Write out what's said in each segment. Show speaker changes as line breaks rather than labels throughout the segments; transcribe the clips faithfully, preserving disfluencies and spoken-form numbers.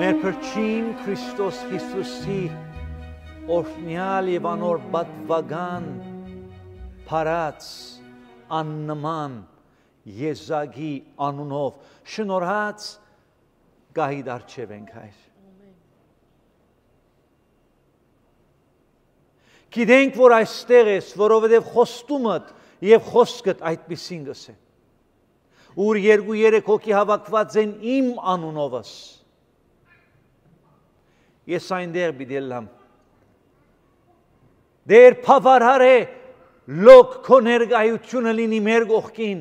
մեր Փրկին Քրիստոս Հիսուսի օրհնյալ եւ անոր բատվական փարած աննման Եզակի անունով շնորհած գահի դարձև ենք հայր։ Գիտենք, որ այստեղ ես, որովհետև խոստումդ եւ խոսքդ այդպիսին գսեն։ Ուր երկու երեք հոգի հավաքված են իմ անունովս։ Ես այնտեղ պիտի լամ։ Դեր բավարար է լոկ քո ներկայությունը լինի մեր կողքին։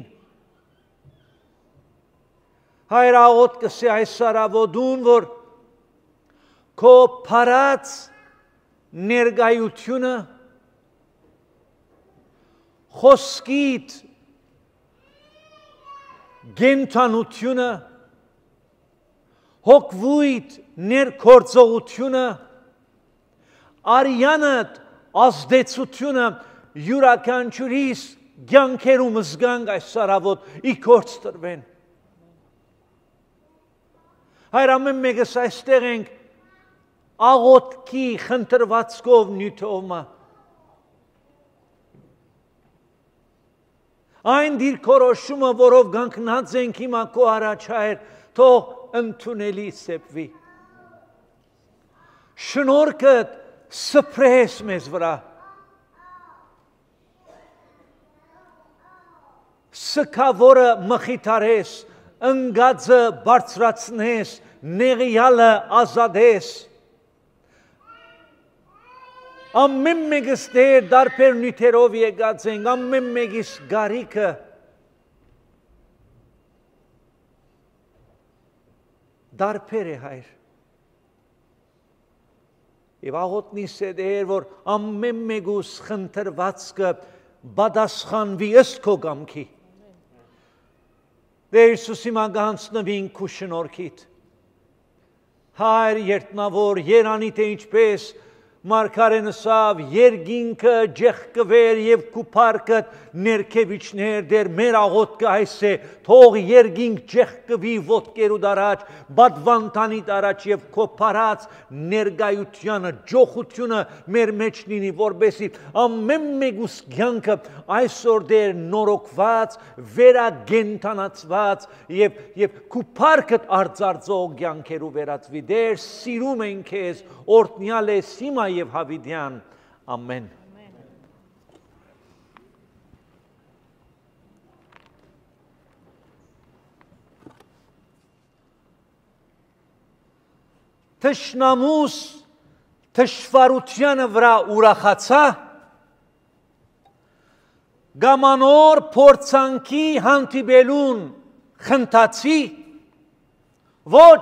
Հայր աղոտ կսե այս սարավոդուն, որ քո փարած ներկայությունը խոսքիդ գենթանությունը հոգվույթ ներքործողությունը արյանդ ազդեցությունը յուրաքանչյուրիս կյանքերում զգանք այս սարավոտ իքորց տրվեն։ Հայր ամեն մեկս այստեղ ենք աղոտքի խնդրվածքով նյութովմա։ Այն դիրքորոշումը, որով գանքնած ենք հիմա քո առաջ հայր, թող ընդունելի սեպվի։ Շնորհքդ սփռես մեզ վրա։ Սքավորը մխիթարես, ընկածը բարձրացնես, նեղյալը ազատես։ Ամեն մեկս դեր դարբեր նյութերով եկած ենք, ամեն մեկիս գարիքը դարբեր է հայր։ Եվ աղոտնիս է դեր, որ ամեն մեկուս խնդրվածքը բադասխանվի ըստ քո կամքի։ Դեր Հիսուսի մագանցնվին քու շնորհքիդ։ Հայր երտնավոր, երանի թե ինչպես Մարգարեն ասավ, երկինքը ջեղկվեր եւ քուփարկդ ներքևիչներ դեր մեր աղոտքը այս է, թող երկինք ջեղկվի ոտքերու դարաջ, բադվանտանի դարաջ եւ քո փարած ներկայությունը, ջոխությունը մեր մեջ լինի, որբեսի ամեն մեկուս կյանքը այսօր դեր նորոգված, վերագենթանացված եւ եւ քուփարկդ արձարձող կյանքերու վերածվի։ Դեր սիրում ենք քեզ, օրհնյալ ես հիմա եւ հավիդյան, ամեն։ Թշնամուս թշվարությանը վրա ուրախացա, գամանոր փորձանքի հանդիպելուն խնդացի, ոչ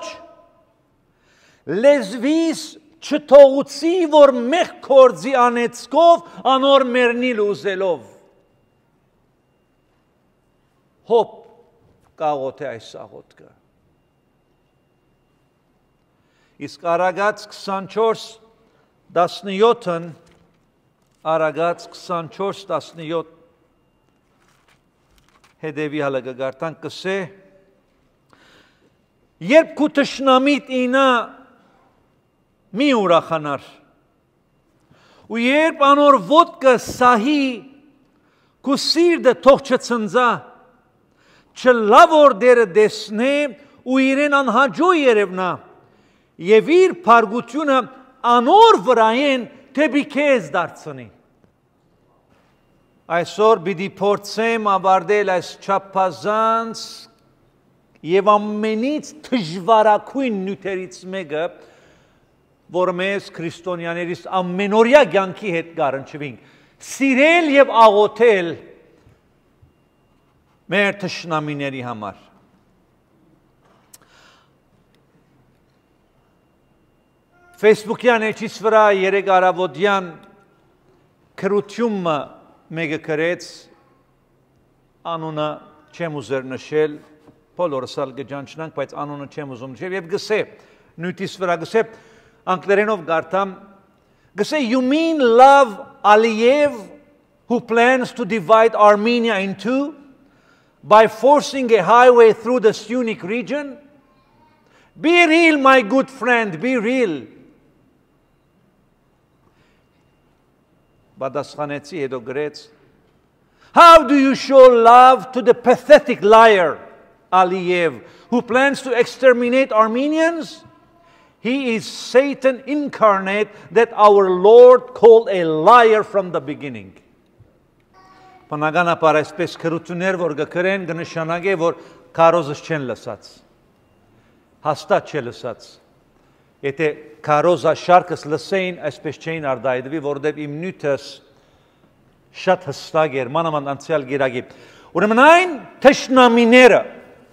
լեզվիս չթողուցի, որ մեղ կործի անեցկով անոր մերնիլ ուզելով։ Հոպ կաղոտ է այս աղոտքը։ Իսկ Արագած քսանչորս տասնյոթն Արագած քսանչորս տասնյոթ հետևի հալը գարտան կսե երբ քու թշնամիտ ինա մի ուրախանար ու երբ անոր ոտքը սահի քու սիրտը թող չցնծա չլա որ դերը դեսնե ու իրեն անհաջո երևնա եւ իր փարգությունը անոր վրայեն թեպի քեզ դարձնի։ Այսօր պիտի փորձեմ ավարտել այս չափազանց եւ ամենից դժվարագույն նյութերից մեկը, որ մեզ քրիստոնյաներիս ամենօրյա կյանքի հետ գարնչվենք, սիրել եւ աղոթել մեր թշնամիների համար։ Facebook-յան էջից վրա երեք արավոտյան քրությունը մեկը գրեց, անունը չեմ ուզեր նշել, բոլորս ալ գճանչնանք, բայց անունը չեմ ուզում նշել, եւ գսե, նույնիսկ վրա գսե, անգլերենով գարտամ, գսե, you mean love Aliyev who plans to divide Armenia in two by forcing a highway through the Sunni region? Be real, my good friend, be real. Պատասխանեցի, հետո գրեց, how do you show love to the pathetic liar, Aliyev, who plans to exterminate Armenians? He is Satan incarnate that our Lord called a liar from the beginning. Բնականաբար այսպես քրություններ, որ գկրեն, կնշանակե, որ քարոզս չեն լսած։ Հաստատ չէ լսած։ Եթե քարոզա շարքս լսեին, այսպես չէին արդայդվի, որովհետև իմ նյութս շատ հստակ էր, մանավանդ անցյալ գիրագի։ Ուրեմն այն թշնամիները,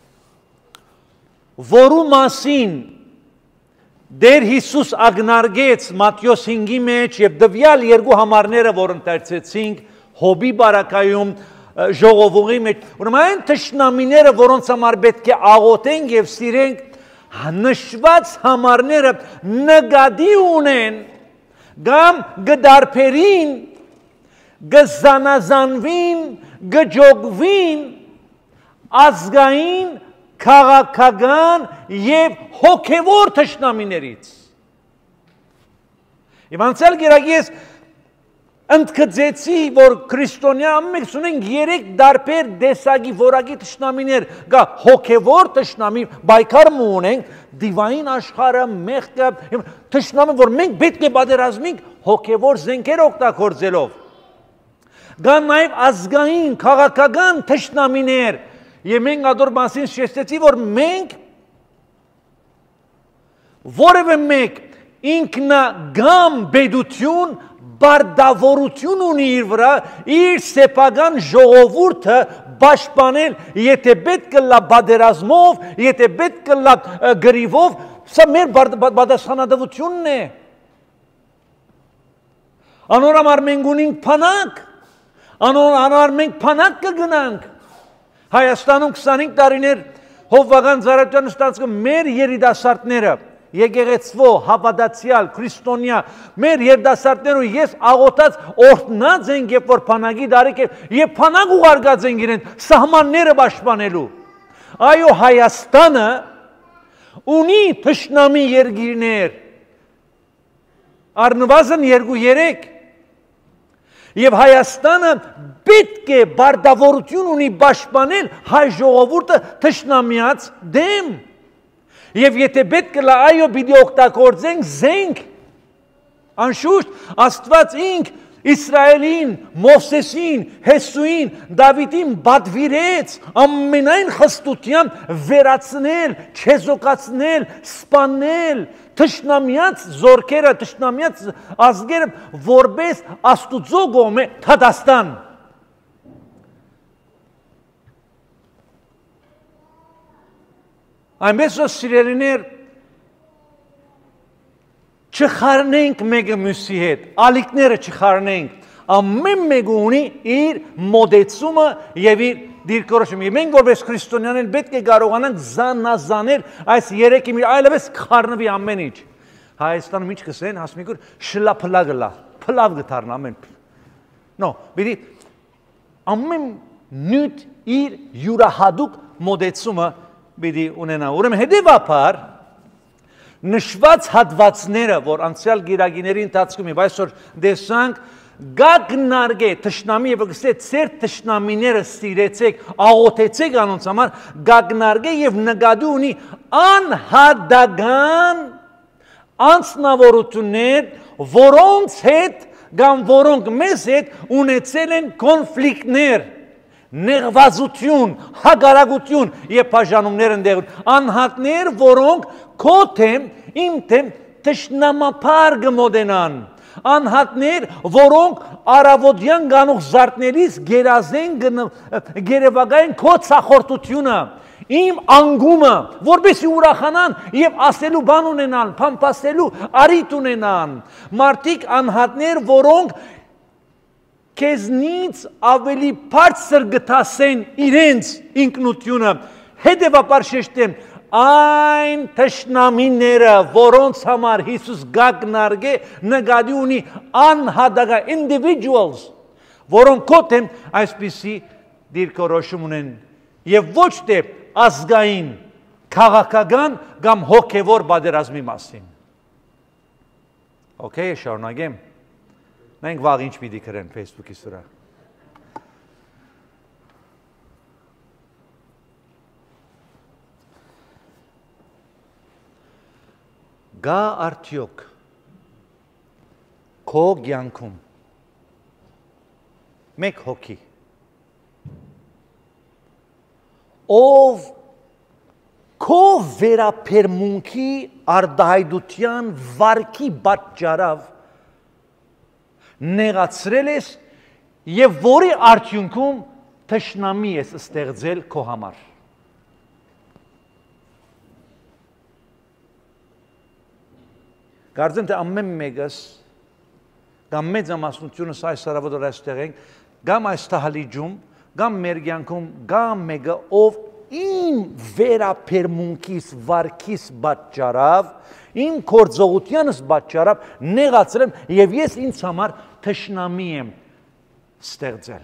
որու մասին Դեր Հիսուս ագնարգեց Մատթեոս հինգի մեջ եւ դվյալ երկու համարները, որ ընթերցեցինք Հոբի բարակայում ժողովուղի մեջ, ուրեմն այն թշնամիները, որոնց համար պետք է աղոթենք եւ սիրենք, նշված համարները նկատի ունեն, կամ գդարբերին, գզանազանվին, գջոգվին, ազգային, քաղաքական եւ հոգեվոր թշնամիներից։ Եվ անցյալ գիրագի ես ընդգծեցի, որ քրիստոնյա ամենքս ունենք երեք դարբեր դեսագի որակի թշնամիներ, գա հոգեվոր թշնամի, բայկար մու ունենք, դիվային աշխարհը, մեղքը, թշնամի, որ մենք պետք է պատերազմենք հոգեվոր զենքեր օգտագործելով։ Գա նաև ազգային, քաղաքական թշնամիներ, եւ մենք ադոր մասին շեշտեցի, որ մենք որևէ մեկ ինքնագամ բեդություն, բարդավորություն ունի իր վրա, իր սեփական ժողովուրդը պաշտպանել, եթե պետք է լա պատերազմով, եթե պետք է լա գրիվով, սա մեր պատասխանատվությունն է։ Անոր համար մենք ունենք փանակ, անոր համար մենք փանակ կգնանք։ Հայաստանում քսանհինգ տարիներ հովվական ծառայության ստացක մեր երիտասարդները եկեղեցվո, հավատացյալ, քրիստոնյա, մեր երիտասարդներու ես աղոթած օրհնած ենք, երբ որ փանակի դարիք է, եւ փանակ ուղարկած ենք իրեն սահմանները պաշտպանելու։ Այո, Հայաստանը ունի թշնամի երկիրներ, առնվազն երկու երեք, եւ Հայաստանը պետք է բարդավորություն ունի պաշտպանել հայ ժողովուրդը թշնամիած դեմ։ Եվ եթե պետք է լա այո պիտի օգտագործենք զենք, անշուշտ Աստված ինք Իսրայելին, Մովսեսին, Հեսուին, Դավիթին պատվիրեց ամենայն խստությամբ վերացնել, չեզոքացնել, սպանել թշնամիած զորքերը, թշնամիած ազգերը, որպես Աստուծո կողմէ դատաստան։ Այնպես որ սիրելիներ, չխառնենք մեկը մյուսի հետ, ալիքները չխառնենք, ամեն մեկը ունի իր մոդեցումը եւ իր դիրքորոշումը։ Եվ մենք որպես քրիստոնյաներ պետք է կարողանանք զանազանել այս երեքի մի այլևս խառնվի ամեն ինչ։ Հայաստանում ինչ կսեն, հասմիկուր շլափլա գլա, փլավ գթարն ամեն։ No, բիդի ամեն նյութ իր յուրահատուկ մոդեցումը պիտի ունենա։ Ուրեմն հետևաբար նշված հատվածները, որ անցյալ գիրագիների ընթացքում եւ այսօր տեսանք, գագնարգե թշնամի եւ գսե ծեր թշնամիները սիրեցեք, աղոթեցեք անոնց համար, գագնարգե եւ նկատի ունի անհատական անձնավորություններ, որոնց հետ կամ որոնք մեզ հետ ունեցել են կոնֆլիկտներ, նեղվածություն, հակարակություն եւ բաժանումներ ընդեղ, անհատներ, որոնք քո թեմ, իմ թեմ թշնամապար կմոտենան, անհատներ, որոնք արավոտյան գանող զարդներից գերազեն գերեվագային քո ցախորտությունը, իմ անգումը, որպեսի ուրախանան եւ ասելու բան ունենան, փամփասելու արիտ ունենան, մարդիկ անհատներ, որոնք քեզնից ավելի բարձր գտասեն իրենց ինքնությունը, հետևաբար շեշտեմ, այն թշնամիները, որոնց համար Հիսուս գագնարգե նկատի ունի անհատական individuals, որոնք կոթեմ այսպիսի դիրքորոշում ունեն եւ ոչ թե ազգային, քաղաքական կամ հոգևոր պատերազմի մասին։ Okay, շարունակեմ։ Մենք վաղ ինչ պիտի գրեն Facebook-ի վրա։ Գա արդյոք քո կյանքում մեկ հոգի ով քո վերապերմունքի արդահայտության վարքի պատճառով նեղացրել ես եւ որի արդյունքում թշնամի ես ստեղծել քո համար։ Կարծեմ թե ամեն մեկս կամ մեծամասնությունս այս հարավոտը այստեղ ենք, կամ այս տահալիճում, կամ մեր կյանքում, կամ մեկը ով իմ վերապերմունքիս վարքիս պատճառով, իմ գործողությանս պատճառով նեղացրել եւ ես ինձ համար թշնամի եմ ստեղծել։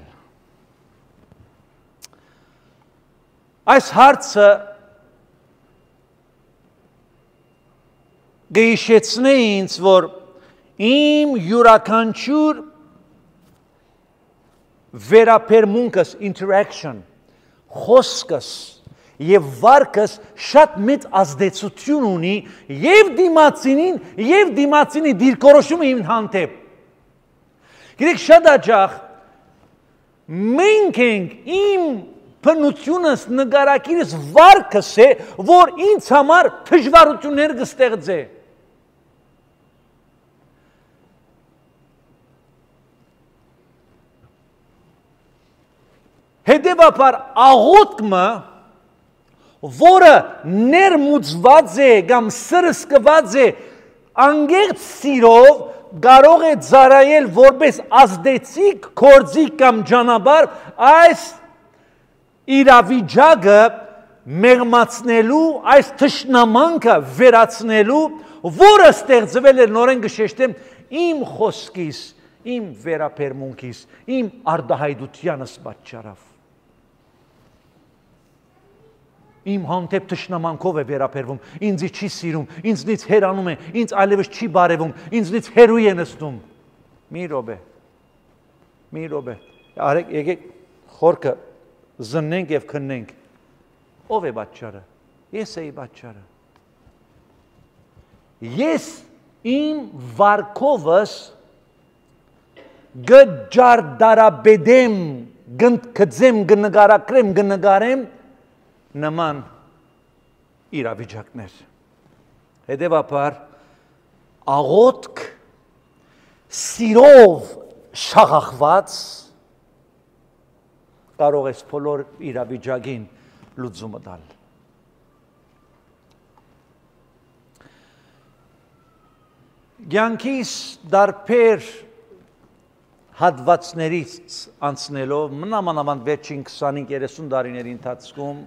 Այս հարցը գիշեցնե ինձ, որ իմ յուրաքանչյուր վերապերմունքս, interaction, խոսքս եւ վարքս շատ մեծ ազդեցություն ունի եւ դիմացինին եւ դիմացինի դիրքորոշումը իմ հանդեպ։ Գիտեք, շատ հաճախ մենք ենք իմ բնությունս, նկարակիրս վարքս է, որ ինձ համար դժվարություններ կստեղծե։ Հետևաբար աղոթքը, որը ներմուծված է կամ սրսկված է անգեղծ սիրով, կարող է ծառայել որպես ազդեցիկ գործիք կամ ճանապարհ այս իրավիճակը մեղմացնելու, այս թշնամանքը վերացնելու, որը ստեղծվել է նորեն կշեշտեմ իմ խոսքիս, իմ վերապերմունքիս, իմ արդահայտությանս պատճառով։ Իմ հանդեպ թշնամանքով է վերապերվում, ինձի չի սիրում, ինձնից հեռանում է, ինձ այլևս չի բարևում, ինձնից հեռու է նստում։ Մի րոպե, մի րոպե, արեք, եկեք խորքը զննենք եւ քննենք։ Ով է պատճառը։ Ես էի պատճառը։ Ես իմ վարքովս գջարդարաբեդեմ, գնկձեմ, գնգարակրեմ, գնգարեմ նման իրավիճակներ։ Հետևաբար աղոթք սիրով շաղախված կարող ես բոլոր իրավիճակին լուծումը տալ։ Կյանքիս դարբեր հատվածներից անցնելով, մանավանդ վերջին քսանհինգ երեսուն տարիների ընթացքում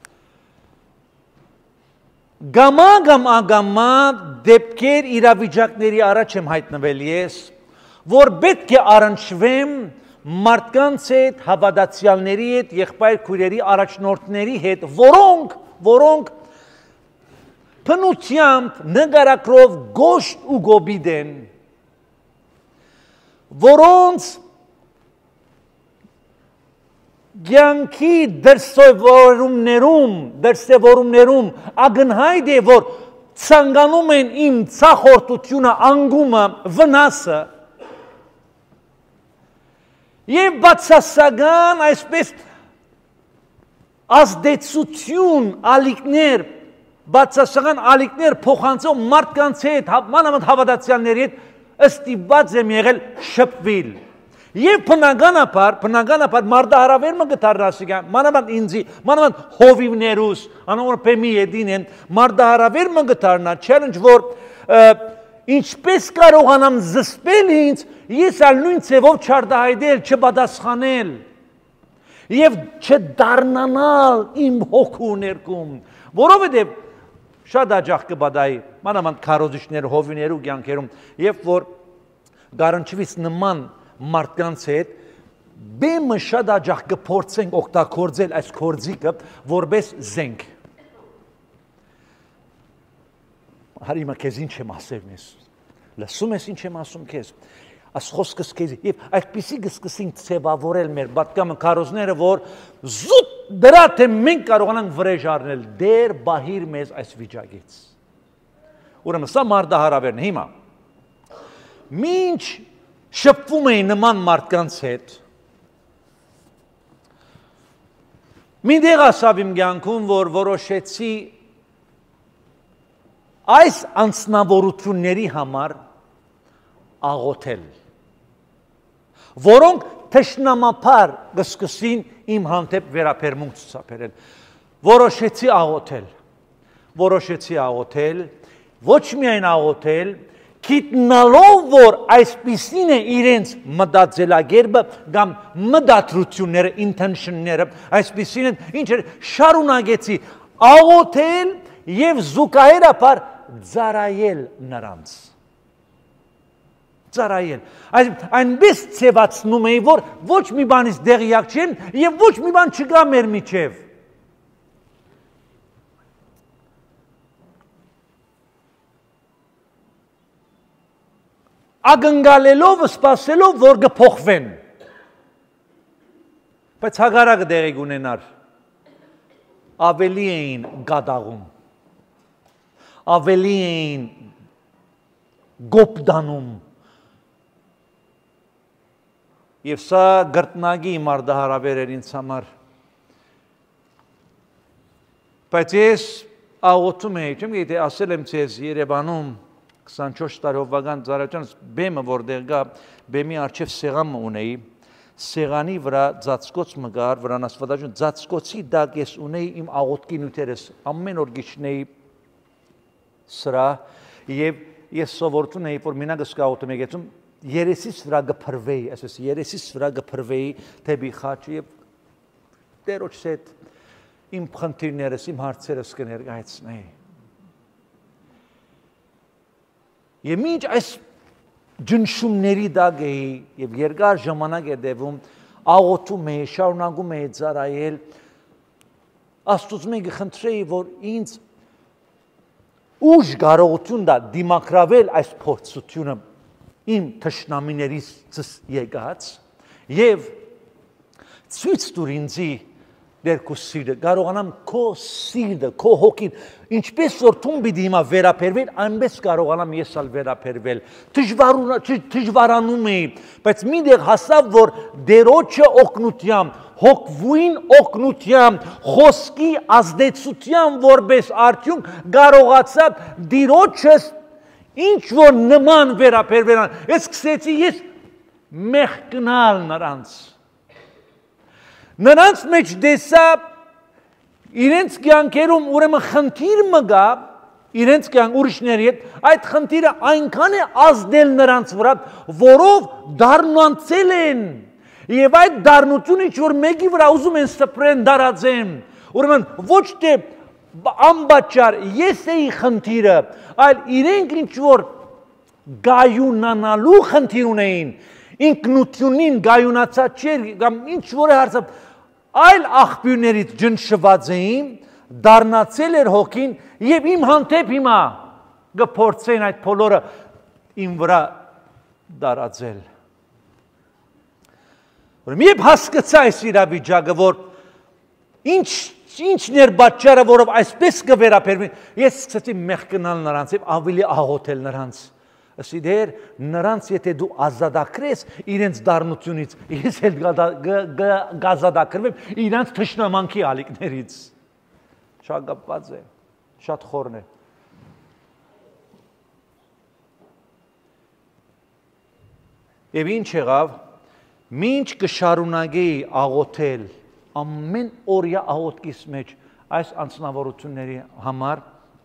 գամա կամ ագամա դեպքեր իրավիճակների առաջ եմ հայտնվել ես, որ պետք է առնչվեմ մարդկանց հետ, հավատացյալների հետ, եղբայր քույրերի առաջնորդների հետ, որոնք, որոնք բնությամբ նկարակրով գոշտ ու գոբիդ են, որոնց կյանքի դրսևորումներում, դրսևորումներում ակնհայտ է, որ ցանկանում են իմ ցախորտությունը, անգումը, վնասը, եւ բացասական այսպես ազդեցություն ալիքներ, բացասական ալիքներ փոխանցող մարդկանց հետ, մանավանդ հավատացյալների հետ ստիպված եմ եղել շփվել։ Եվ բնականաբար, բնականաբար մարդահրավերումը գտարնասիկա, մանավանդ ինձի, մանավանդ հովիվներուս, անոր պեմի եդին են, մարդահրավերումը գտարնա, challenge, որ ինչպես կարողանամ զսպել ինձ, ես ալ նույն ծևով չարդահայտել, չպատասխանել և չդառնանալ իմ հոգու ներքում, որովհետև շատ հաճախ կբադայի, մանավանդ քարոզիչներ, հովիներու կյանքերում, երբ որ գարանչվից նման մարդկանց հետ, բեմը շատ հաճախ կփորձենք օգտագործել այս գործիքը որպես զենք։ Հարիմա քեզ ինչ եմ ասել մեզ։ Լսում ես ինչ եմ ասում քեզ։ Այս խոսքս քեզ եւ այդպիսի գսկսին ցեվավորել մեր պատկամը քարոզները, որ զուտ դրա թե մենք կարողանանք վրեժ առնել դեր բահիր մեզ այս վիճակից։ Ուրեմն սա մարդահարավերն է հիմա։ Մինչ շփվում էին նման մարդկանց հետ, մինչև ասավ իմ կյանքում, որ որոշեցի այս անձնավորությունների համար աղոթել, որոնք թշնամապար կսկսին իմ հանդեպ վերապերմունք ցուցաբերել։ Որոշեցի աղոթել, որոշեցի աղոթել, ոչ միայն աղոթել, գիտնալով, որ այսպիսին է իրենց մտածելակերպը կամ մտադրությունները, intention-ները, այսպիսին են, ինչ էր, շարունակեցի աղոթել եւ զուգահեռաբար ծառայել նրանց։ Ծառայել։ Այնպես ցեվացնում էի, որ ոչ մի բանից դեղյակ չեմ եւ ոչ մի բան չկա մեր միջև։ Ագնկալելով, սպասելով, որ կփոխվեն։ Բայց հակառակը դեղի կունենար։ Ավելի էին գադաղում, ավելի էին գոպդանում։ Եվ սա գրտնագի մարդահարավեր էր ինձ համար։ Բայց ես աղոթում էի, չեմ գիտե, ասել եմ ձեզ Երևանում քսանչորս տարովական ծառայությունից բեմը որտեղ գա, բեմի առջև սեղան ունեի, սեղանի վրա ծածկոց մը կար, վրան ասվածություն, ծածկոցի տակ ես ունեի իմ աղոթքի նյութերս, ամեն օր գիչնեի սրա, եւ ես սովորություն էի, որ մենակ աղոթում եի, գեցում երեսից վրա կփրվեի, այսպես երեսից վրա կփրվեի թեպի խաչը եւ Տերոջ հետ իմ խնդիրներս, իմ հարցերս կներկայացնեի։ Եվ մինչ այս ջնշումների տակ էի եւ երկար ժամանակ է տևում, աղոթում էի, շարունակում էի ծառայել, Աստծուց մեկը խնդրեի, որ ինձ ուժ կարողություն տա դիմակրավել այս փորձությունը իմ թշնամիներից եկած եւ ցույց տուր ինձի դեր քո սիրտը, կարողանամ քո սիրտը, քո հոգին, ինչպես որ թուն պիտի հիմա վերապերվել, այնպես կարողանամ ես ալ վերապերվել։ Դժվարանում էի, բայց միտեղ հասավ, որ դերոջը օգնությամբ, հոգվույն օգնությամբ, խոսքի ազդեցությամբ որպես արդյունք կարողացավ դիրոջս ինչ որ նման վերապերվել։ Ես սկսեցի ես մեղքնալ նրանց։ Նրանց մեջ դեսա իրենց կյանքերում ուրեմն խնդիր մը գա, իրենց կյանք ուրիշների հետ, այդ խնդիրը այնքան է ազդել նրանց վրա, որով դառնացել են, եւ այդ դառնությունը ինչ որ մեկի վրա ուզում են սփռեն, դարածեն, ուրեմն ոչ թե անբաճար ես էի խնդիրը, այլ իրենք ինչ որ գայունանալու խնդիր ունեին, ինքնությունին գայունացած չէր, կամ ինչ որ է հարցը, այլ աղբյուրներից ջնշված էին, դառնացել էր հոգին եւ իմ հանդեպ հիմա կփորձեն այդ բոլորը իմ վրա դարածել։ Ուրեմն երբ հասկացա այս իրավիճակը, որ ինչ ինչն էր պատճառը, որով այսպես կվերապերվի, ես սկսեցի մեղքնալ նրանց եւ ավելի աղոթել նրանց։ Ըստ դեր նրանց եթե դու ազատագրես իրենց դառնությունից, ես էլ գազադակրվեմ իրենց թշնամանքի ալիքներից։ Շատ կապված է, շատ խորն է։ Եվ ինչ եղավ, մինչ կշարունակեի աղոթել ամեն օրյա աղոթքիս մեջ այս անձնավորությունների համար,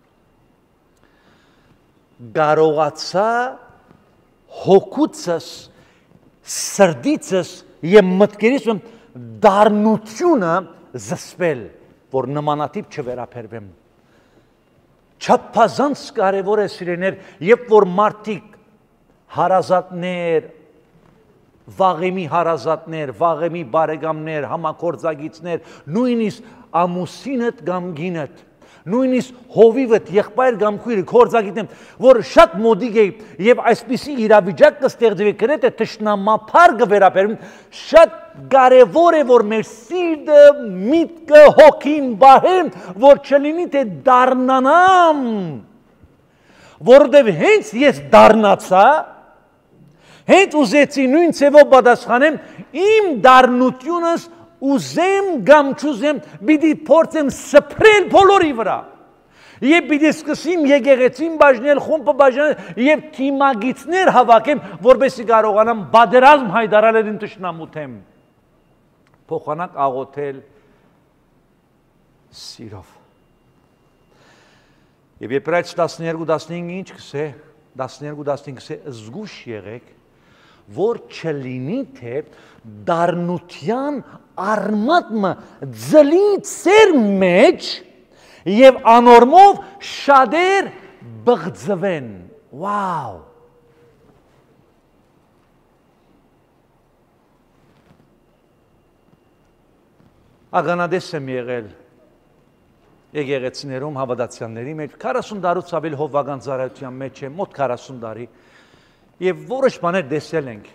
կարողացա հոգուցս, սրդիցս եւ մտքերիս դառնությունը զսպել, որ նմանատիպ չվերապերվեմ։ Չափազանց կարևոր է սիրեներ, երբ որ մարդիկ հարազատներ, վաղեմի հարազատներ, վաղեմի բարեկամներ, համագործակիցներ, նույնիսկ ամուսինդ կամ գինդ, նույնիսկ հովիվդ եղբայր կամ քույրը կորձագիտեմ, որ շատ մոդիկ է եւ այսպիսի իրավիճակ կստեղծվի գրեթե թշնամափար կվերապերվի, շատ կարևոր է որ մեր սիրտը, միտքը, հոգին բահեն, որ չլինի թե դառնանամ, որովհետեւ հենց ես դառնացա, հենց ուզեցի նույն ցևով պատասխանեմ, իմ դառնությունս ուզեմ կամ չուզեմ, պիտի փորձեմ սփռել բոլորի վրա։ Եվ պիտի սկսեմ եկեղեցին բաժնել, խումբը բաժնել եւ թիմագիծներ հավաքեմ, որովհետեւ կարողանամ բادرազմ հայտարարել իմ տշնամութեմ։ Փոխանակ աղոթել սիրով։ Եվ Եբրայեցիս տասներկու տասնհինգ ինչ կսե, տասներկու տասնհինգ կսե, զգուշ եղեք, որ չլինի թե դառնության արմատը ձլի ծեր մեջ եւ անորմով շատեր բղձվեն։ Վաու։ Ագանադես եմ եղել եկեղեցիներում հավատացյալների մեջ քառասուն տարուց ավել հովվական ծառայության մեջ եմ, մոտ քառասուն տարի եւ որոշ բաներ տեսել ենք։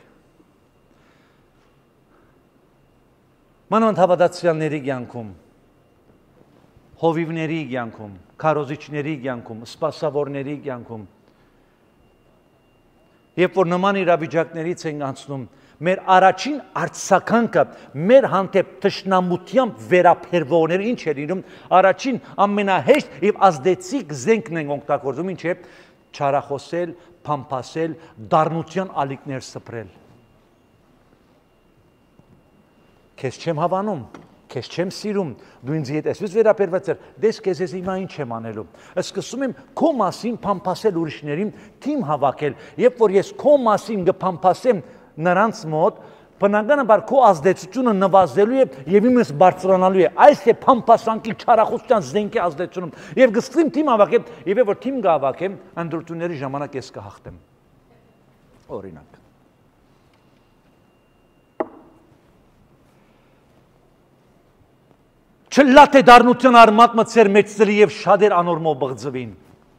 Մանավանդ հավատացյալների կյանքում, հովիվների կյանքում, քարոզիչների կյանքում, սպասավորների կյանքում։ Երբ որ նման իրավիճակներից ենք անցնում, մեր առաջին արձագանքը մեր հանդեպ թշնամությամբ վերաբերվողները ինչ է լինում, առաջին ամենահեշտ եւ ազդեցիկ զենքն ենք օգտագործում, ինչ է չարախոսել, փամփասել, դառնության ալիքներ սփռել։ Քեզ չեմ հավանում, քեզ չեմ սիրում, դու ինձ հետ այսպես վերաբերված ես, դες քեզ ես հիմա ինչ եմ անելու։ Սկսում եմ քո մասին փամփասել ուրիշներին, թիմ հավաքել, երբ որ ես քո մասին կփամփասեմ նրանց մոտ, բնականաբար քո ազդեցությունը նվազելու է եւ իմս բարձրանալու է։ Այս է փամփասանքի չարախոսության զենքի ազդեցությունում։ Եվ գսկրիմ թիմ հավաքեմ, եւ որ թիմ կհավաքեմ, ընդրությունների ժամանակ ես կհաղթեմ։ Օրինակ Չլա թե դառնության արմատը ծեր մեջ ծլի եւ շատեր անորմով բղձվին։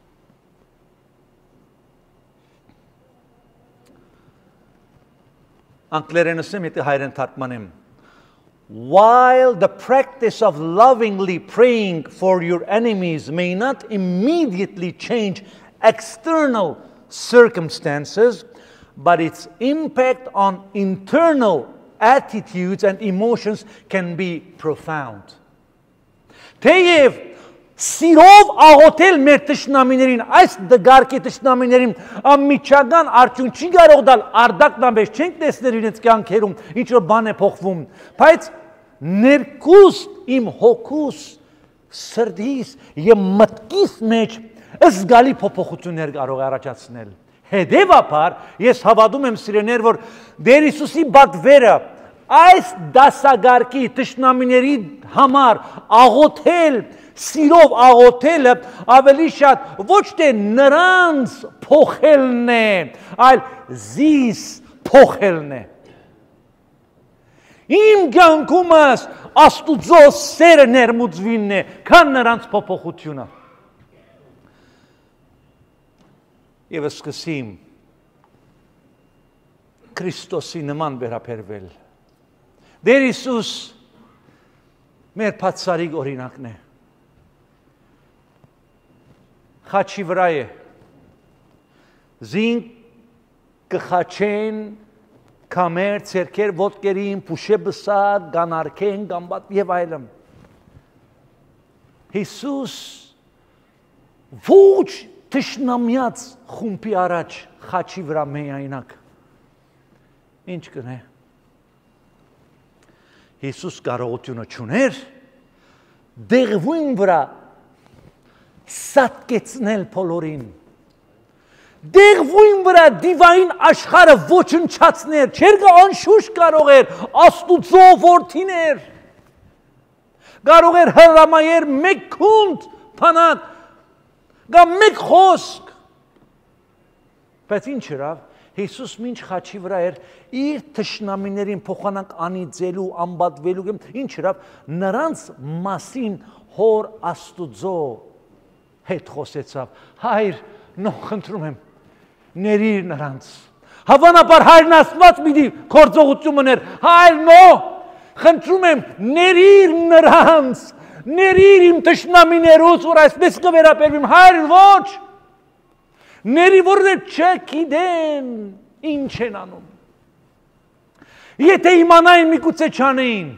Անգլերենս եմ, եթե հայերեն թարգմանեմ։ While the practice of lovingly praying for your enemies may not immediately change external circumstances, but its impact on internal attitudes and emotions can be profound. Թեև սիրով աղոթել մեր տշնամիներին, այս դգարկի տշնամիներին անմիջական արդյունք չի կարող տալ, արդակն ամբես չենք տեսնել իրենց կյանքերում, ինչ որ բան է փոխվում, բայց ներքուս իմ հոգուս, սրտիս եւ մտքիս մեջ զգալի փոփոխություններ կարող է առաջացնել։ Հետևաբար ես հավատում եմ սիրեներ, որ Տեր Հիսուսի պատվերը այս դասագարկի տշնամիների համար աղոթել, սիրով աղոթելը ավելի շատ ոչ թե նրանց փոխելն է, այլ զիս փոխելն է։ Իմ կյանքումս Աստուծո սերը ներմուծվինն է, քան նրանց փոփոխությունը։ Եվ սկսեմ Քրիստոսի նման վերաբերվել։ Տեր Հիսուս մեր բացառիկ օրինակն է։ Խաչի վրա է, զինք կխաչեն, կամեր, ցերքեր, ոտքերին, փուշե բսակ, գանարքեն, գամբատ եւ այլն։ Հիսուս ոչ թշնամյաց խումբի առաջ խաչի վրա միայնակ։ Ինչ կնե։ Հիսուս կարողությունը չուներ դեղվույն վրա սատկեցնել բոլորին։ Դեղվույն վրա դիվային աշխարհը ոչնչացնել, չէր գա անշուշտ կարող էր Աստուծո որդին էր։ Կարող էր հրամայել մեկ քունդ բանակ, կամ մեկ խոսք։ Բայց ինչ երավ, Հիսուս մինչ խաչի վրա էր իր թշնամիներին փոխանակ անիծելու, անբատվելու, ինչ երավ, նրանց մասին հոր Աստուծո հետ խոսեցավ, հայր, նո, խնդրում եմ, ներիր նրանց, հավանաբար հայրն Աստված պիտի գործողություն ուներ, հայր, նո, խնդրում եմ, ներիր նրանց, ներիր իմ թշնամիներուց, որ այսպես կվերապերվիմ, հայր, ոչ, ների, որովհետև չգիտեն ինչ են անում։ Եթե իմանային միգուցե չանեին։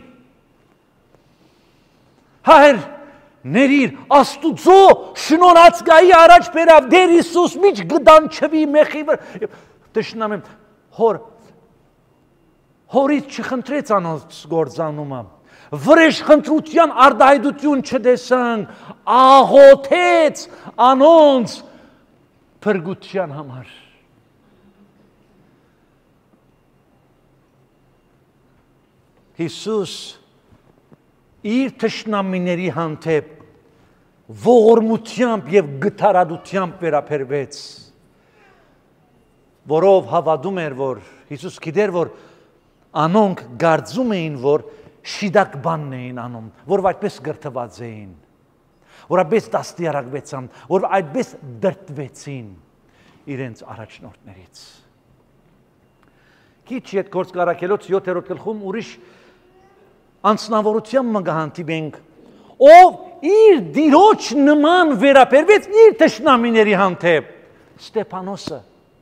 Հայր, ներիր, Աստուծո շնորհած գայի առաջ բերավ Տեր Հիսուս միջ գդանչվի մեխի վրա։ Տշնամեմ, հոր, հորից չխնդրեց անոնց գործանումը, վրեժ խնդրության արդահայտություն չտեսանք, աղոթեց անոնց փրկության համար։ Հիսուս իր թշնամիների հանդեպ ողորմությամբ եւ գթարադությամբ վերաբերվեց, որով հավատում էր, որ Հիսուս գիտեր, որ անոնք կարծում էին, որ շիդակ բանն էին անում, որ այդպես գրթված էին, որ այդպես դաստիարակվեցան, որ այդպես դրտվեցին իրենց առաջնորդներից։ Քիչ հետ գործ կարակելոց յոթերորդ գլխում ուրիշ անձնավորության մը կհանդիպենք, ով իր դիրոջ նման վերաբերվեց իր թշնամիների հանդեպ, Ստեփանոսը։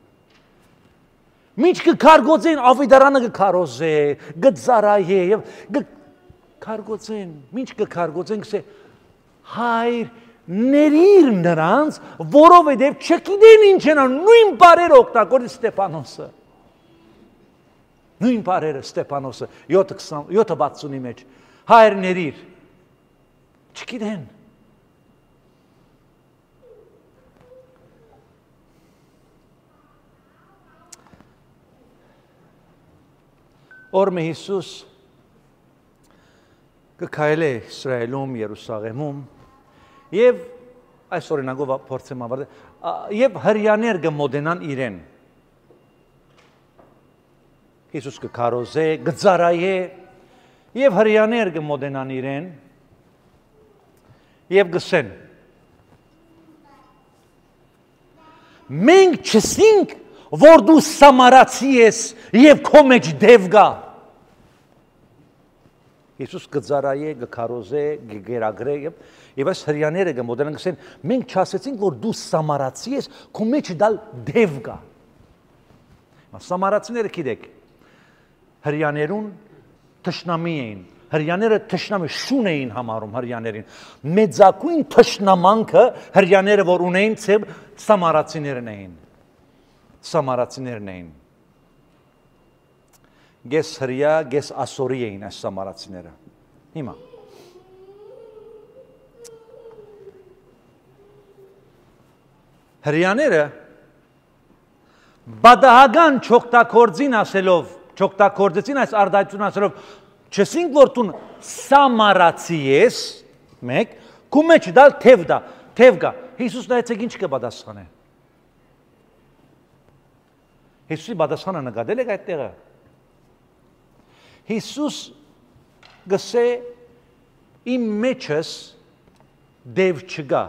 Մինչ կքարգոծեն Ավիդարանը կքարոզե, կծարայե եւ կքարգոծեն, մինչ կքարգոծեն կսե հայր ներիր նրանց, որովհետև չգիտեն ինչ են անում, նույն բարերը օգտագործի Ստեփանոսը։ Նույն բարերը Ստեփանոսը յոթ վաթսունի մեջ հայր ներիր, չգիտեն։ Օրմե Հիսուս կքայլե Իսրայելում, Երուսաղեմում եւ այս օրինակով փորձեմ ավարտել եւ հրյաներ կմոտենան իրեն։ Հիսուս կքարոզե, կծարայե եւ հրյաներ կմոտենան իրեն եւ գսեն։ Մենք չսինք, որ դու սամարացի ես եւ քո մեջ դև գա։ Հիսուս կծարայե, կքարոզե, կգերագրե եւ եւ այս հրյաները կմոտենան գսեն, մենք չասեցինք, որ դու սամարացի ես, քո մեջ դալ դև գա։ Սամարացիները գիտեք, հրյաներուն թշնամի էին, հրյաները թշնամի շուն էին համարում հրյաներին, մեծակույն թշնամանքը հրյաները, որ ունեին, սամարացիներն էին, սամարացիներն էին, գես հրյա, գես ասորի էին այս սամարացիները, հիմա, հրյաները բադահական չօգտագործին ասելով, չօգտագործեցին այս արդայություն ասելով, չսինք, որ դու սամարացի ես, մեկ, քո մեջ դալ թև դա, թև գա։ Հիսուս նայեցեք ինչ կպատասխանե։ Հիսուսի պատասխանը նկատել եք այդտեղը։ Հիսուս գսե իմ մեջս դև չգա։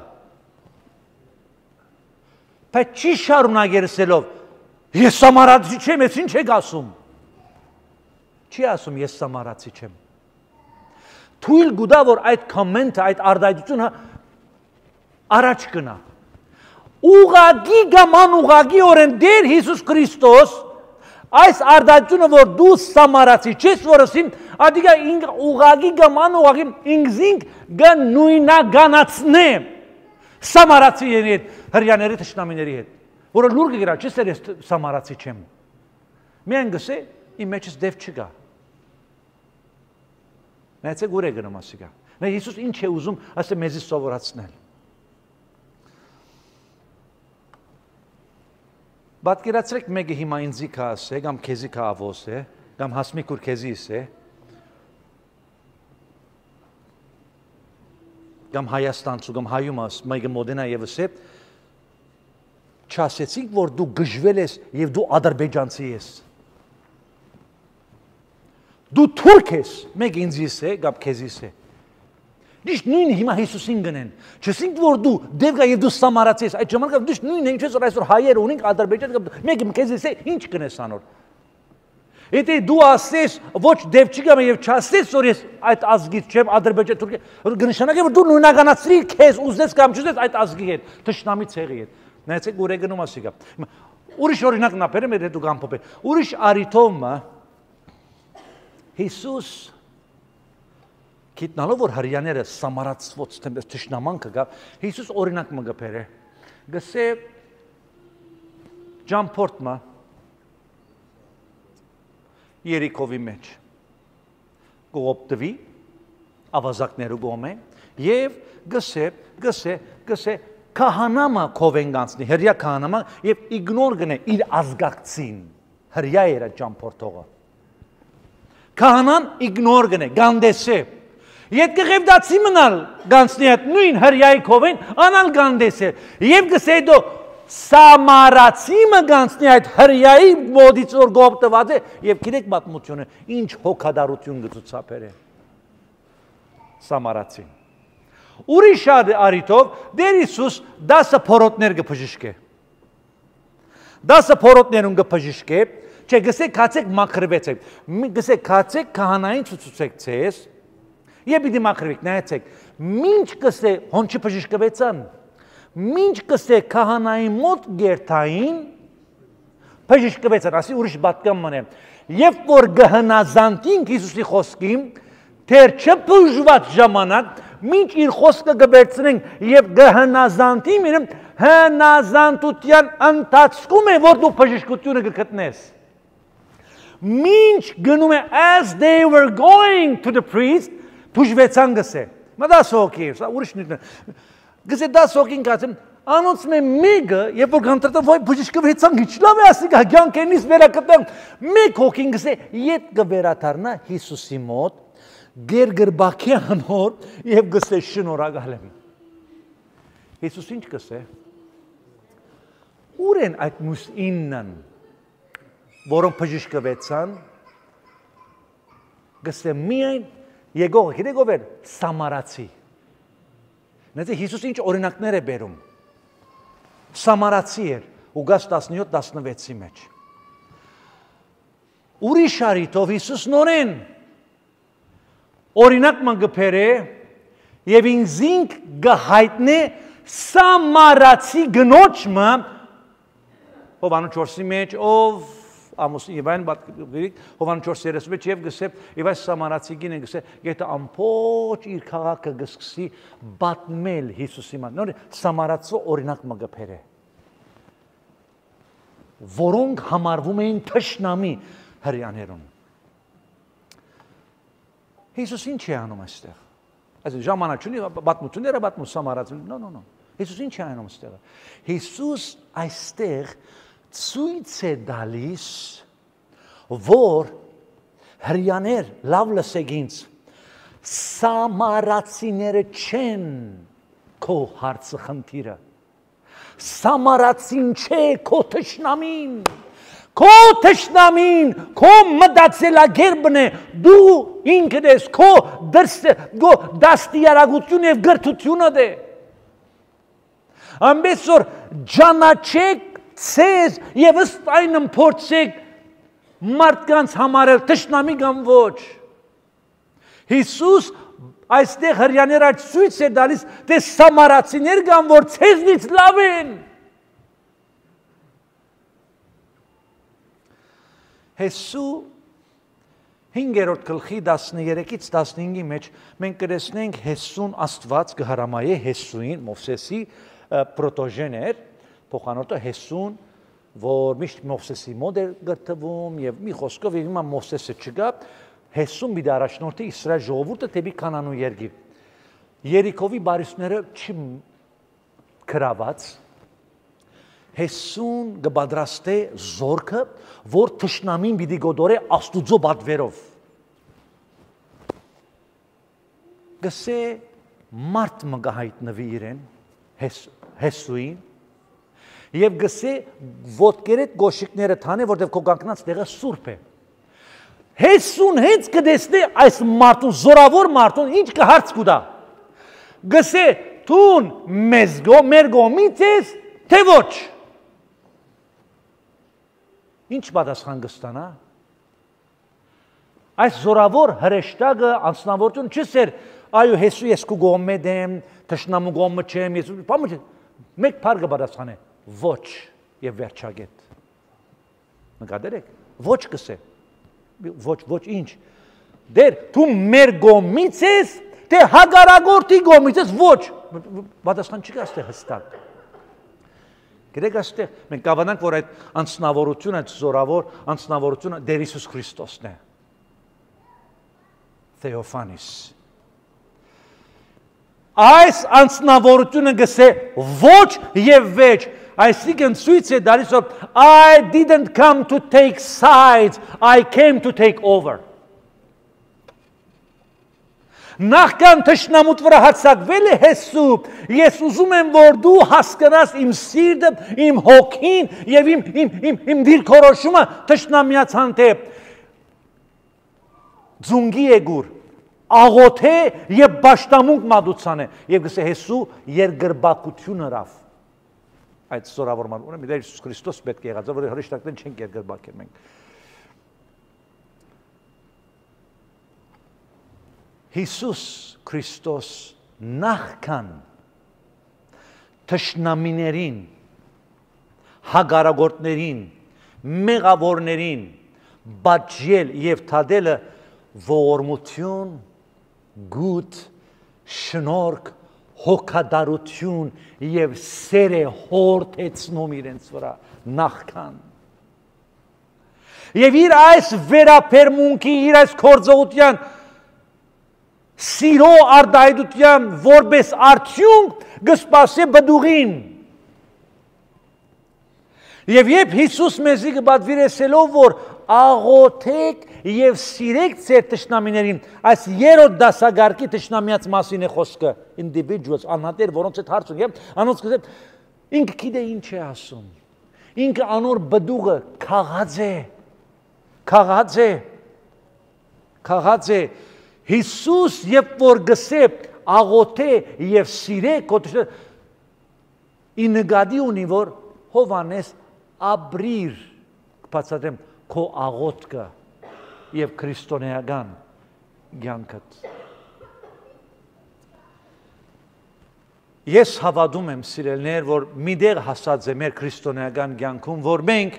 Բայց չի շարունակեցելով, ես սամարացի չեմ, ես ինչ եք ասում։ Չի ասում, ես սամարացի չեմ։ Թույլ գուտա, որ այդ կոմենտը, այդ արդայությունը առաջ կնա։ Ուղագի կամ անուղագի օրեն Տեր Հիսուս Քրիստոս այս արդայությունը, որ դու սամարացի չես, որ ասին, ադիգա ուղագի կամ անուղագի ինքզինք կնույնականացնե սամարացիների հետ, հրյաների թշնամիների հետ, որը լուր կգրա, չես էր ես սամարացի չեմ։ Միայն գսե, իմ մեջս դև չգա։ Նայեցեք ուր է գնում ասիկա։ Նա Հիսուս ինչ է ուզում, ասե մեզի սովորացնել։ Պատկերացրեք մեկը հիմա ինձի կա ասե, կամ քեզի կա ավոս է, կամ հասմիկ ուր քեզի է, կամ Հայաստանցու, կամ հայումաս, մեկը մոդենա եվս է, չասեցինք, որ դու գժվել ես և դու ադրբեջանցի ես։ Դու թուրք ես, մեկ ինձիս է, կամ քեզիս է։ Դիշ նույն հիմա Հիսուսին գնեն։ Չսինք որ դու դևգա եւ դու սամարացի ես, այդ ժամանակ դիշ նույնն է ինչպես որ այսօր հայեր ունենք Ադրբեջան, մեկը քեզ էսե ինչ կնես անոր։ Եթե դու ասես ոչ դև չի գամ եւ չասես որ ես այդ ազգից չեմ Ադրբեջան Թուրքիա, կնշանակի որ դու նույնականացրի քեզ ուզես կամ չուզես այդ ազգի հետ, թշնամի ցեղի հետ։ Նայեցեք ուր է գնում ասիկա։ Ուրիշ օրինակ նա բերեմ եթե դու կամ փոփե։ Ուրիշ արիթոմ Հիսուս Գիտնալով որ հрьяաները սամարացված թեմպես թշնաման կգա, Հիսուս օրինակ մը գբերը։ Գսե ճամփորդը Երիկովի մեջ կողոպտվի ավազակներու գոմե եւ գսե գսե գսե քահանամա կովենգանցնի հрья քահանամա եւ իգնոր գնե իր ազգակցին հрья էր ճամփորդողը քահանան իգնոր գնե գանդեսե Եթե գևդացի մնալ գանցնի այդ նույն հրյայի կովեն, անալ գանդես է, և գսե դո սամարացի մը գանցնի այդ հրյայի մոդից որ գոպտված է, և կիրեք մատմությունը, ինչ հոգադարություն գծուցապեր է, սամարացին։ Ուրիշ արիտով, դեր Իսուս դասը փորոտներ գպժիշկ է։ Դասը փորոտներուն գպժիշկ է, չէ գսե կացեք մակրվեցեք, գսե կացեք կահանային ծուցուցեք ծես, Եվ իդի մակրվիկ, նայեցեք, մինչ կսե հոնչի պժիշկվեցան, մինչ կսե կահանայի մոտ գերթային, պժիշկվեցան, ասի ուրիշ բատկան մնեմ, և որ գհնազանտինք Հիսուսի խոսքին, թեր չպժված ժամանակ, մինչ իր խոսքը գբերցնենք և գհնազանտի մինեմ, հնազանտության ընթացքում է, որ դու պժիշկությունը գկտնես։ Մինչ գնում է, as they were going to the priest, Փուժվեցան գսե։ Մա դա սոքի է, ուրիշ նույնն է։ Գսե դա սոքին կացեմ, անոնց մե մեգը, երբ որ գանտրտը ոյ փուժիշկվեցան գիչ լավ է ասիկա, գյանքենից վերակտեմ, մեկ հոգին գսե, ետ կվերաթարնա Հիսուսի մոտ, գեր գրբակի անոր, և գսե շնորհակալ եմ։ Հիսուս ինչ գսե։ Ուր են այդ մյուս իննն, որոնք փուժիշկվեցան, գսե միայն Եկողը, գիտեք ով էր, սամարացի։ Նեծե Հիսուս ինչ օրինակներ է բերում։ Սամարացի էր, ուգաս տասնյոթ տասնվեցի մեջ։ Ուրիշ արիտով Հիսուս նորեն օրինակ ման գբեր է և ինձինք գհայտնե սամարացի գնոչմը հովանու չորսի մեջ, ով ամուսին եւ այն բացիկ հովան չորս երեսու մեջ եւ գսե եւ այս սամարացի գինը գսե եթե ամփոփ իր քաղաքը գսկսի բատմել Հիսուսի ման նոր սամարացու օրինակ մը գբեր է որոնք համարվում էին թշնամի հрьяաներուն Հիսուս ինչ է անում այստեղ այս ժամանակ չունի բատմությունները բատմու սամարացու նո նո նո Հիսուս ինչ է անում այստեղ Հիսուս այստեղ Ցույց է դալիս, որ հрьяաներ լավ լսեք ինձ, սամարացիները չեն քո հարցը խնդիրը, սամարացին չէ քո թշնամին, քո թշնամին, քո մտածելակերպն է, դու ինքդ ես քո դաստիարակությունը և գրթությունը դե, ամբես որ ջանաչեք Ցեզ եւ ըստ այն ըմփորձեք մարդկանց համարել թշնամի կամ ոչ Հիսուս այստեղ հрьяաներ այդ ցույց է տալիս թե սամարացիներ կամ որ ցեզնից լավ են Հեսու հինգերորդ գլխի տասներեքից տասնհինգի մեջ մենք կտեսնենք Հեսուն Աստված կհրամայե Հեսուին Մովսեսի պրոտոժեն էր Փոխանորդը Հեսուն, որ միշտ Մովսեսի մոտ էր գտնվում եւ մի խոսքով հիմա Մովսեսը չկա, Հեսուն մի առաջնորդի Իսրայել ժողովուրդը դեպի Կանանու երկիր։ Երիկովի բարիսները չի գրաված։ Հեսուն կպատրաստե զորքը, որ թշնամին պիտի գոդորե Աստուծո բատվերով։ Գսե մարդ մը գահիտնվի իրեն Հեսուին Եվ գսե ոտքերդ գոշիկները թանե, որտև քո կանգնած տեղը սուրբ է։ Հեսուն հենց կտեսնի այս մարդուն, զորավոր մարդուն, ինչ կհարց կուտա։ գսե տուն մեզ մեր կողմից ես, թե ոչ։ Ինչ պատասխան կստանա։ Այս զորավոր հրեշտակը անձնավորություն չսեր, այո հեսու ես քու կողմը դեմ, թշնամու կողմը չեմ, ես բամը մեկ բառ կպատասխանե, ոչ եւ վերջագետ։ Նկատել եք, ոչ կսե։ Ոչ, ոչ ինչ։ Դեր դու մեր կողմից ես, թե հակառակորդի կողմից ես, ոչ։ Պատասխան չկա այստեղ հստակ։ Գիտեք այստեղ մենք կավանանք, որ այդ անձնավորությունը, այդ զորավոր անձնավորությունը Տեր Հիսուս Քրիստոսն է։ Theophanis. Այս անձնավորությունը գսե ոչ եւ վեճ, այսինքն ցույց է տալիս որ I didn't come to take sides, I came to take over. Նախքան թշնամուտ վրա հարձակվել է Հեսու, ես ուզում եմ որ դու հասկանաս իմ սիրտը, իմ հոգին եւ իմ իմ իմ իմ դիրքորոշումը թշնամիած հանդեպ։ Ձունգի էգուր, աղոթե եւ ճաշտամունք մատուցան է եւ գսե Հեսու երգրբակությունը ռավ։ Այդ զորավորման ուրեմն Տեր Հիսուս Քրիստոս պետք է եղած, որ հրեշտակներն չեն երգրբակել մենք։ Հիսուս Քրիստոս նախքան թշնամիներին, հագարագործներին, մեղավորներին բաճել եւ թադելը ողորմություն, գուտ, շնորհք, հոգադարություն եւ սեր է հորթեցնում իրենց վրա նախքան։ Եվ իր այս վերապերմունքի, իր այս կորձողության սիրո արդայդության որպես արդյունք գսպասե բդուղին։ Եվ երբ Հիսուս մեզի կպատվիրեցելով, որ աղոթեք եւ սիրեք ձեր թշնամիներին, այս երրորդ դասագարկի թշնամիած մասին է խոսքը, individuals, անհատեր, որոնց հետ հարց ունի, անոնց կսեմ, ինքը գիտե ինչ է ասում։ Ինքը անոր բդուղը քաղած է, քաղած է, քաղած է։ Հիսուս երբ որ գսե աղոթե եւ սիրե կոթը ի նկատի ունի որ Հովանես ապրիր բացատրեմ քո աղոթքը եւ քրիստոնեական կյանքդ։ Ես հավատում եմ սիրելներ որ միտեղ հասած է մեր քրիստոնեական կյանքում որ մենք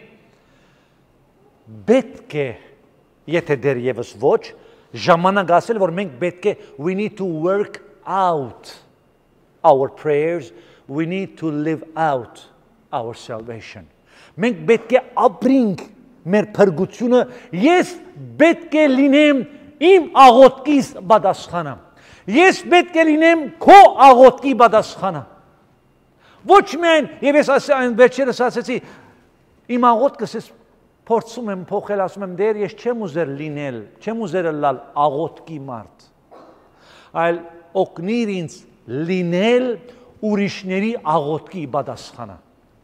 պետք է եթե դեռևս ոչ ժամանակ ասել որ մենք պետք է we need to work out our prayers, we need to live out our salvation. Մենք պետք է ապրենք մեր փրկությունը, ես պետք է լինեմ իմ աղոթքիս պատասխանը։ Ես պետք է լինեմ քո աղոթքի պատասխանը։ Ոչ միայն, եւ ես այն վերջերս ասեցի, իմ աղոթքս ես փորձում եմ փոխել, ասում եմ դեր ես չեմ ուզեր լինել, չեմ ուզեր լալ աղոթքի մարդ, այլ օգնիր ինձ լինել ուրիշների աղոթքի պատասխանը։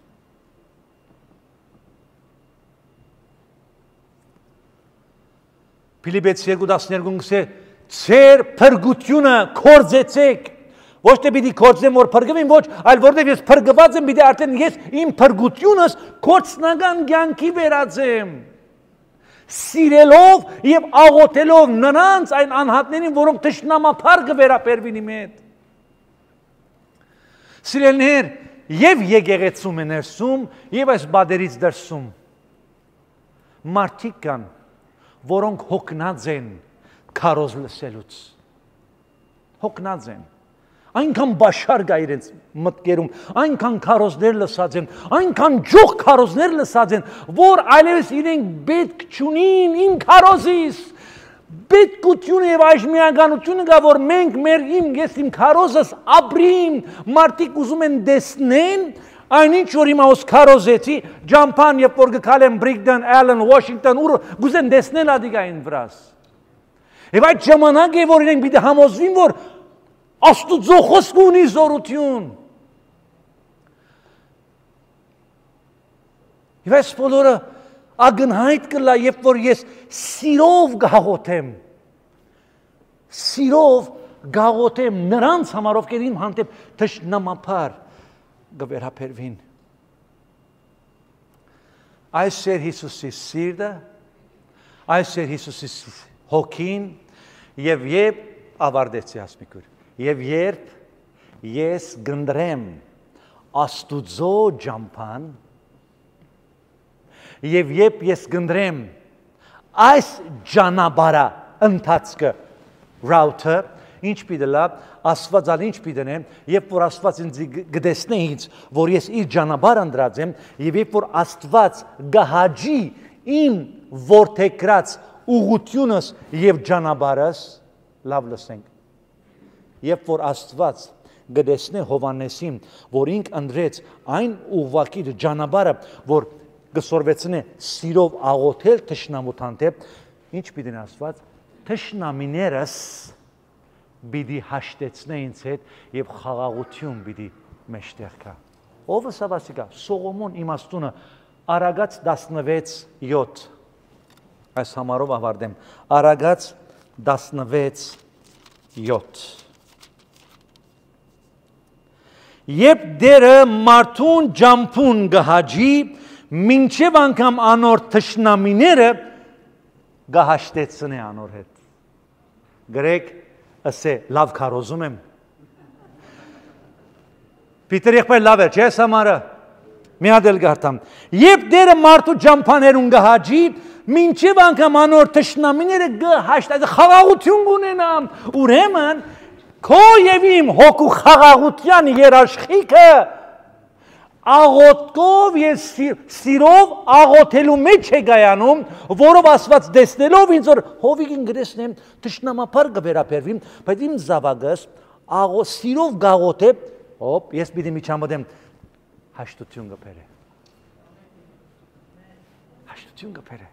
Փիլիպպեցիս երկու տասներկու գսե ձեր փրկությունը կորձեցեք, ոչ թե պիտի կորձեմ որ փրկվեմ, ոչ, այլ որտեղ ես փրկված եմ, պիտի արդեն ես իմ փրկությունս կորցնական կյանքի վերածեմ։ Սիրելով եւ աղոթելով նրանց այն անհատներին, որոնք թշնամափառ կվերապերվին իմ հետ։ Սիրելիներ, եւ եկեղեցում է ներսում, եւ այս բادرից դրսում մարդիկ կան, որոնք հոգնած են քարոզ լսելուց։ Հոգնած են։ Այնքան բաշար կա իրենց մտքերում, այնքան քարոզներ լսած են, այնքան ջող քարոզներ լսած են, որ այլևս իրենք պետք չունին իմ քարոզիս։ Պետքությունը եւ այժմիականությունը կա, որ մենք մեր իմ ես իմ քարոզս ապրիմ, մարդիկ ուզում են տեսնեն, այնինչ որ հիմա ոս քարոզեցի, ջամփան երբ որ գկալեն Բրիգդեն, Ալեն, Վաշինգտոն, ուր գուզեն տեսնել ադիգային վրաս։ Եվ այդ ժամանակ է որ իրենք պիտի համոզվին, որ Աստուծո խոսքը ունի զորություն։ Եվ այս բոլորը ակնհայտ կլա, երբ որ ես սիրով կհաղոթեմ, սիրով գաղութեմ նրանց համար, ովքեր իմ հանդեպ թշնամապար գվերապերվին։ Այսօր Հիսուսի սիրտը, այսօր Հիսուսի հոգին եւ երբ ավարտեցի ասմիկուր, եւ երբ ես գնդրեմ Աստուծո ջամփան, եւ երբ ես գնդրեմ այս ճանապարհը ընթացքը route ինչ պիտելա Աստվածալ ինչ պիտենեմ երբ որ Աստված ինձ գտեսնե ինձ որ ես իր ճանապարհը ընտրած եմ եւ երբ որ Աստված գահաջի իմ որթեքրած ուղությունս եւ ճանապարհս լավ լսենք երբ որ Աստված գտեսնե Հովանեսին որ ինք ընտրեց այն ուղղակի ճանապարհը որ գսորվեցնե սիրով աղոթել թշնամութան դեպ ինչ պիտեն Աստված թշնամիներս բիդի հաշտեցնե ինձ հետ եւ խաղաղություն բիդի մեջտեղ կա ով սավասիկա Սողոմոն իմաստունը Արագած տասնվեց յոթ այս համարով ավարտեմ Արագած տասնվեց յոթ Երբ դերը մարդուն ջամփուն գահաջի մինչև անգամ անոր թշնամիները գահաշտեցնե անոր հետ գրեք ասե լավ քարոզում եմ Պիտեր եղբայր լավ էր չէ համարը մի հատ էլ գարտամ երբ դերը մարդու ջամփաներուն գահաջի մինչև անգամ անոր թշնամիները գահաշտեցնե խաղաղություն կունենամ ուրեմն Քո եւ իմ հոգու խաղաղության երաշխիքը աղոթքով եւ սիրով աղոթելու մեջ է գայանում, որով Աստված դեսնելով ինձ որ հովիգին գրեսնեմ թշնամապար կվերապերվիմ, բայց իմ զավակս աղո սիրով գաղոթե, հոպ, ես պիտի միջամտեմ հաշտություն կբերե։ Հաշտություն կբերե։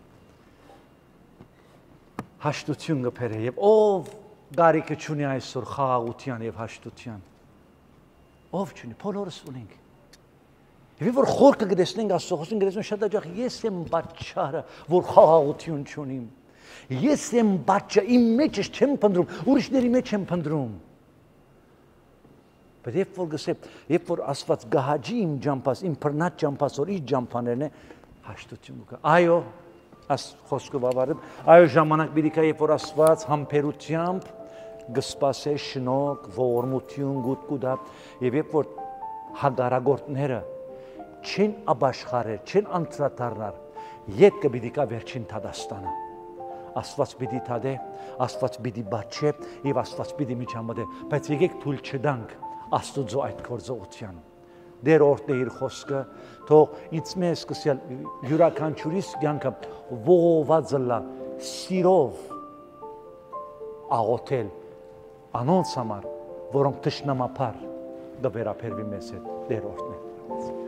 Հաշտություն կբերե եւ ով Գարիկը չունի այսօր խաղաղության եւ հաշտության։ Ով չունի, բոլորս ունենք։ Եվ որ խորքը գտեսնենք Աստծո խոսքին գտեսնենք շատ հաճախ ես եմ պատճառը, որ խաղաղություն չունիմ։ Ես եմ պատճառը, իմ մեջ չեմ փնտրում, ուրիշների մեջ եմ փնտրում։ Բայց երբ որ գսե, երբ որ Աստված գահաջի իմ ջամփաս, իմ բռնած ջամփաս, որ իր ջամփաներն է հաշտություն կա։ Այո, աս խոսքով ավարտեմ, այո ժամանակ պիտի կա, երբ որ Աստված համբերությամբ գսպասե շնորհ, ողորմություն, գուտգուտա, եւ երբ որ հագարագործները չեն աբաշխարել, չեն անդրադառնալ, ետքը պիտի կա վերջին Թադաստանը։ Աստված պիտի թադե, Աստված պիտի բաչե եւ Աստված պիտի միջամտե, բայց եկեք թույլ չտանք Աստծո այդ գործողության։ Դեր օրհնե իր խոսքը, թող ինձ մեզ սկսել յուրաքանչյուրիս կյանքը ողողված լա սիրով աղոթել անոնց համար, որոնք թշնամապար կվերապերվի մեզ հետ, Դեր օրհնե։